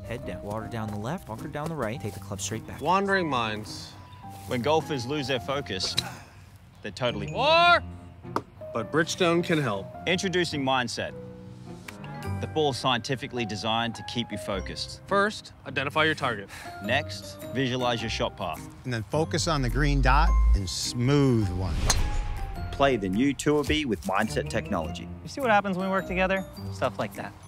Head down. Water down the left, bunker down the right. Take the club straight back. Wandering minds. When golfers lose their focus, they're totally... But Bridgestone can help. Introducing Mindset. The ball's scientifically designed to keep you focused. First, identify your target. Next, visualize your shot path. And then focus on the green dot and smooth one. Play the new Tour B with Mindset technology. You see what happens when we work together? Stuff like that.